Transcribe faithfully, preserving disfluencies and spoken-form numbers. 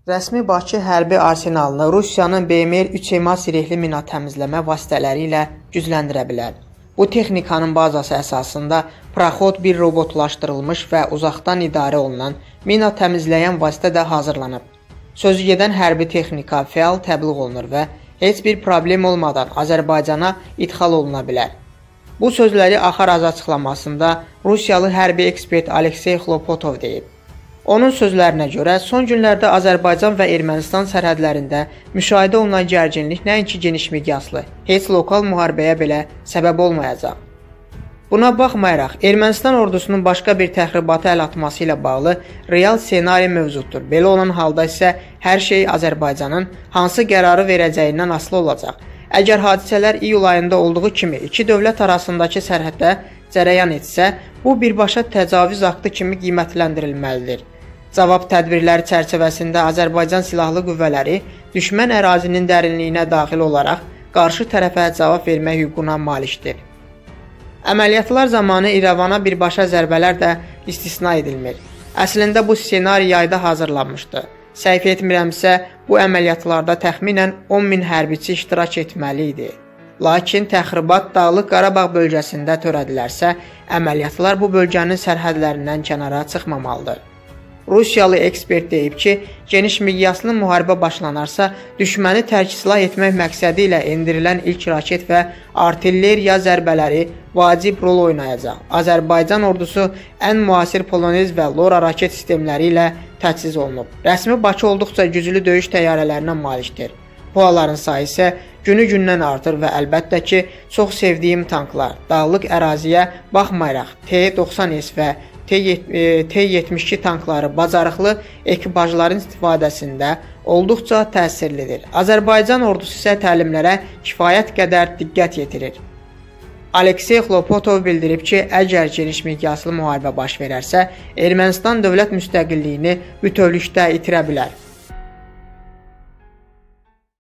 Rəsmi Bakı hərbi arsenalını Rusiyanın B M R üç EMA sirehli mina təmizləmə vasitələri ilə gücləndirə bilər. Bu texnikanın bazası əsasında Proxod bir robotlaşdırılmış və uzaqdan idarə olunan mina təmizləyən vasitə də hazırlanıb. Sözü gedən hərbi texnika fəal təbliğ olunur və heç bir problem olmadan Azərbaycana idxal oluna bilər. Bu sözləri Axaraz açıqlamasında Rusiyalı hərbi ekspert Aleksey Xlopotov deyib. Onun sözlərinə görə son günlərdə Azərbaycan və Ermənistan sərhədlərində müşahidə olunan gərginlik nəinki geniş miqyaslı, heç lokal müharibəyə belə səbəb olmayacaq. Buna baxmayaraq, Ermənistan ordusunun başqa bir təxribata əl atması ilə bağlı real ssenari mövcuddur. Belə olan halda isə hər şey Azərbaycanın hansı qərarı verəcəyindən asılı olacaq. Əgər hadisələr iyul ayında olduğu kimi iki dövlət arasındakı sərhəddə cərəyan etsə, bu birbaşa təcavüz aktı kimi qiymətləndirilməlidir. Cavab tədbirləri çərçivəsində Azərbaycan Silahlı Qüvvələri düşmən ərazinin dərinliyinə daxil olaraq qarşı tərəfə cavab vermək hüququna malikdir. Əməliyyatlar zamanı İrəvana birbaşa zərbələr də istisna edilmir. Əslində bu ssenari yayda hazırlanmışdı. Səhv etmirəmsə, bu əməliyyatlarda təxminən on min hərbiçi iştirak etməli idi. Lakin təxribat Dağlıq Qarabağ bölgəsində törədilərsə, əməliyyatlar bu bölgənin sərhədlərindən kənara çıxmamalıdır. Rusiyalı ekspert deyib ki, geniş miqyaslı müharibə başlanarsa, düşməni tərk-silah etmək məqsədi ilə endirilən ilk raket və artilleriya zərbələri vacib rol oynayacaq. Azərbaycan ordusu ən müasir Polonez və Lora raket sistemləri ilə təchiz olunub. Rəsmi Bakı olduqca güclü döyüş təyyarələrinə malikdir. PUAların sayı isə günü-gündən artır və əlbəttə ki, çox sevdiyim tanklar, dağlıq əraziyə baxmayaraq T doxsan S və T yetmiş iki tankları bacarıqlı ekipajların istifadəsində olduqca təsirlidir. Azərbaycan ordusu isə təlimlərə kifayət qədər diqqət yetirir. Aleksey Xlopotov bildirib ki, əgər geniş miqyaslı müharibə baş verərsə, Ermənistan dövlət müstəqilliyini bütövlükdə itirə bilər.